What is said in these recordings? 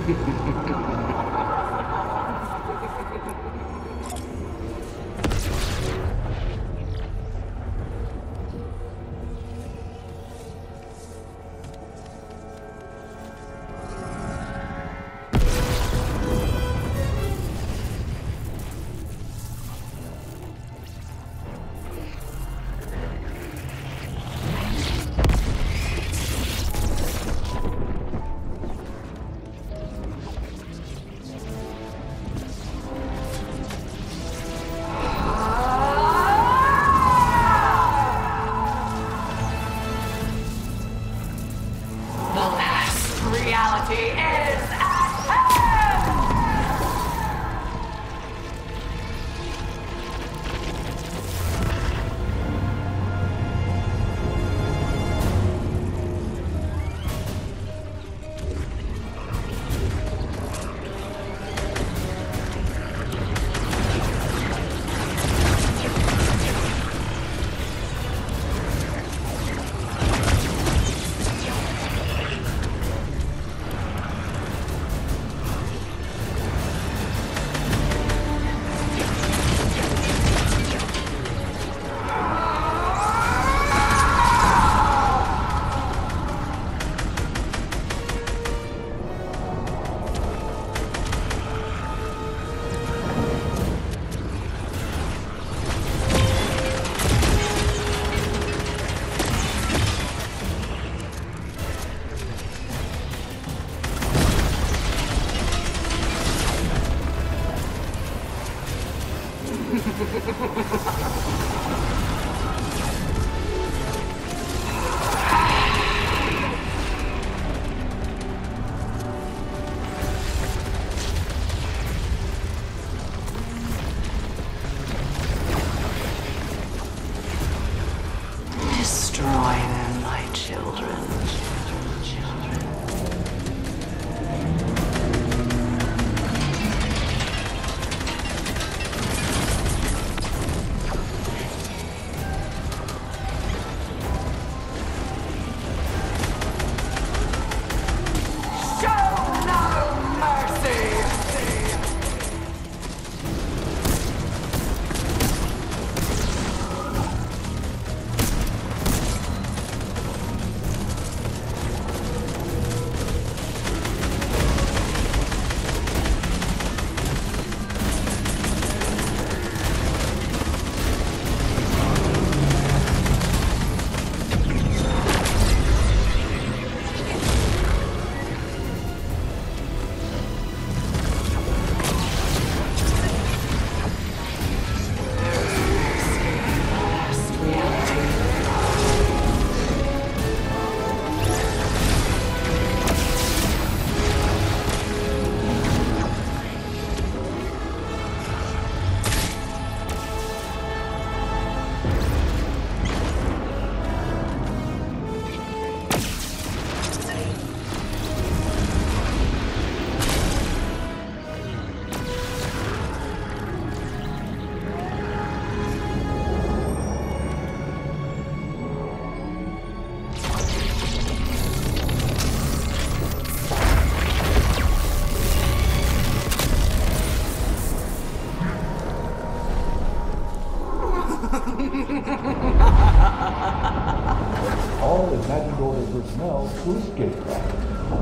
All imagined order personnel to escape craft.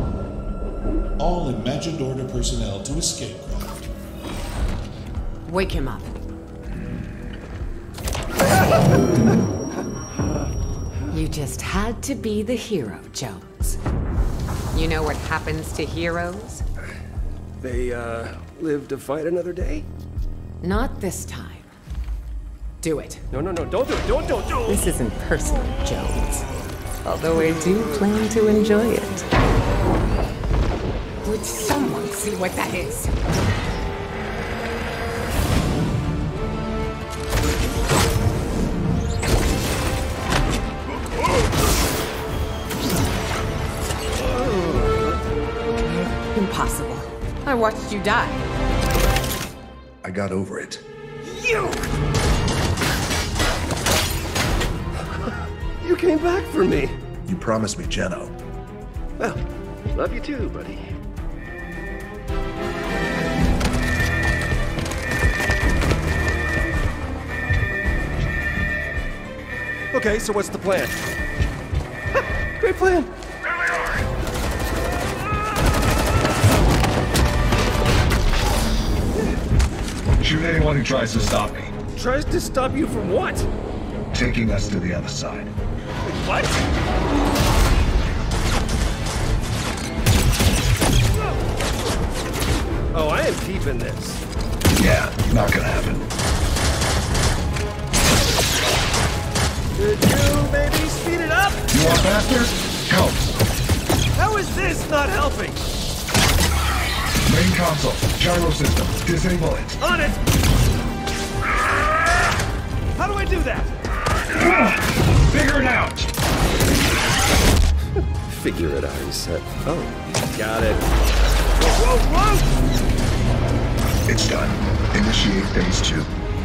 All imagined order personnel to escape craft. Wake him up. You just had to be the hero, Jones. You know what happens to heroes? They, live to fight another day? Not this time. Do it. No, don't do it, don't. This isn't personal, Jones. Although I do plan to enjoy it. Would someone see what that is? Impossible. I watched you die. I got over it. You came back for me. You promised me, Jenno. Well, love you too, buddy. Okay, so what's the plan? Great plan. Shoot anyone who tries to stop me. Tries to stop you from what? Taking us to the other side. What? Oh, I am keeping this. Yeah, not gonna happen. Could you maybe speed it up? You want faster? Help. How is this not helping? Main console, gyro system, disable it. On it! How do I do that? Figure it out. Figure it out, he said. Oh, got it. Whoa, whoa, whoa! It's done. Initiate phase 2.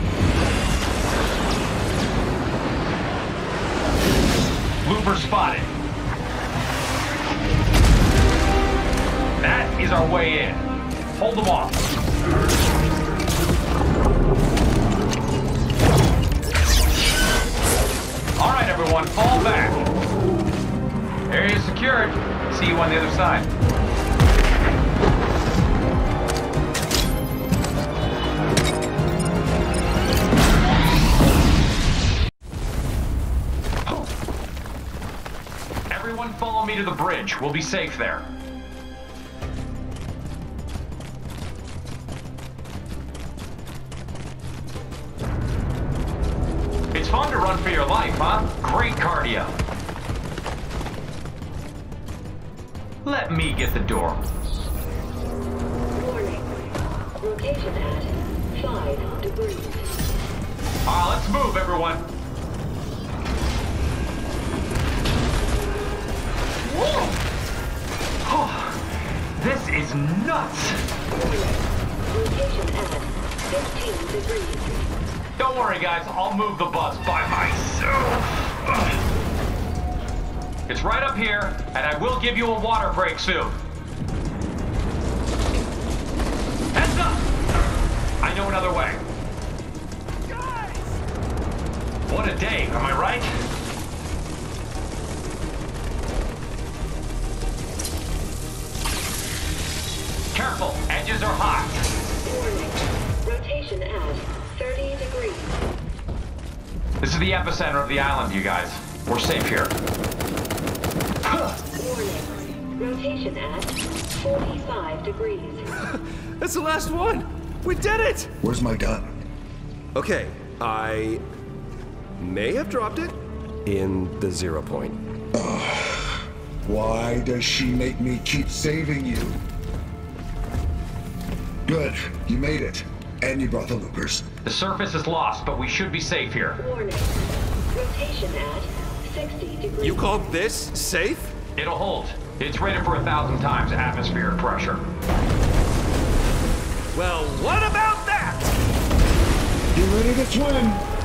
Looper spotted. That is our way in. Hold them off. All right, everyone, fall back. Area secured. See you on the other side. Everyone follow me to the bridge. We'll be safe there. It's fun to run for your life, huh? Great cardio. Let me get the door. Warning. Rotation at 5 degrees. Let's move, everyone. Whoa! Oh, this is nuts. Rotation at 15 degrees. Don't worry, guys. I'll move the bus by myself. It's right up here, and I will give you a water break soon. Heads up! I know another way. Guys! What a day, am I right? Careful, edges are hot. Warning. Rotation at 30 degrees. This is the epicenter of the island, you guys. We're safe here. Warning. Rotation at 45 degrees. That's the last one! We did it! Where's my gun? Okay, I may have dropped it in the 0 point. Why does she make me keep saving you? Good, you made it. And you brought the loopers. The surface is lost, but we should be safe here. Warning. Rotation at 60 degrees. You call this safe? It'll hold. It's rated for 1,000 times atmospheric pressure. Well, what about that? Get ready to swim.